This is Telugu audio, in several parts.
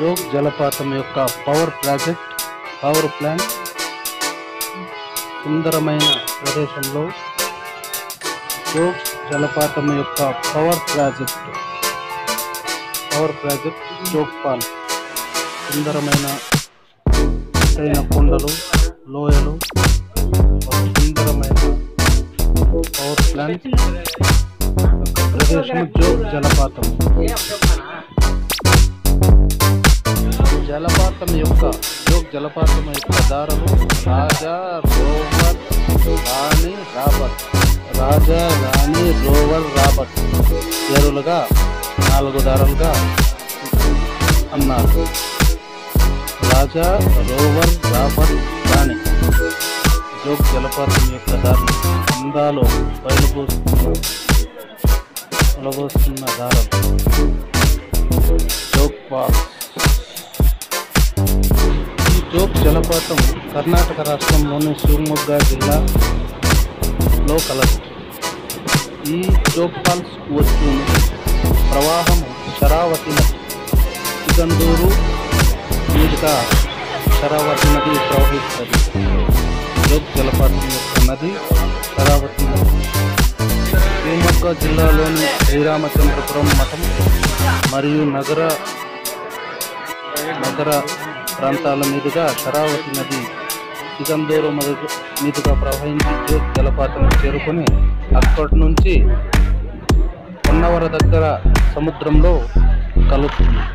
జోగ్ జలపాతం యొక్క పవర్ ప్లాంట్ సుందరమైన ప్రదేశంలో జోగ్ జలపాతం యొక్క పవర్ ప్రాజెక్ట్ జోగ్పాల్ సుందరమైన కొండలు, లోయలు, సుందరమైన పవర్ ప్లాంట్ ప్రదేశం జోగ్ జలపాతం. జోగ్ జలపాతం యొక్క దారులు రాజా, రాణి, రోవర్, రాబర్ట్ పేరులుగా 4 దారులుగా అన్నారు. రాజా, రోవర్, రాబర్ట్, రాణి జోగ్ జలపాతం యొక్క దారులు అందాలు వెలబోస్తున్న దారులు జోగ్పాల్. ఈ జోగ్ జలపాతం కర్ణాటక రాష్ట్రంలోని శివమొగ్గ జిల్లాలో కలదు. ఈ జోగ్పాల్స్ వస్తున్న ప్రవాహము శరావతి నది, సిగందూరు మీదుగా శరావతి నది ప్రవహిస్తుంది. జోగ్ జలపాతం యొక్క నది శరావతి నది శివమొగ్గ జిల్లాలోని శ్రీరామచంద్రపురం మఠం మరియు నగర ప్రాంతాల మీదుగా శరావతి నది సిగందూరు మీదుగా ప్రవహించి జోగ్ జలపాతం చేరుకొని అక్కడి నుంచి పొన్నవర దగ్గర సముద్రంలో కలుస్తుంది.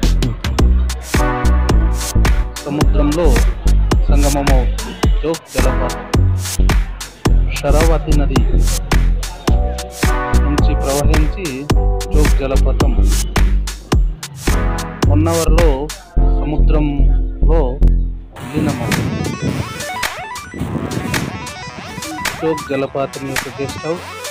సముద్రంలో సంగమమవుతుంది. జోగ్ జలపాతం శరావతి నది నుంచి ప్రవహించి జోగ్ జలపాతం పొన్నవరలో సముద్రంలో విలీనమవుతుంది. జోగ్ జలపాతం యొక్క గెస్ట్ హౌస్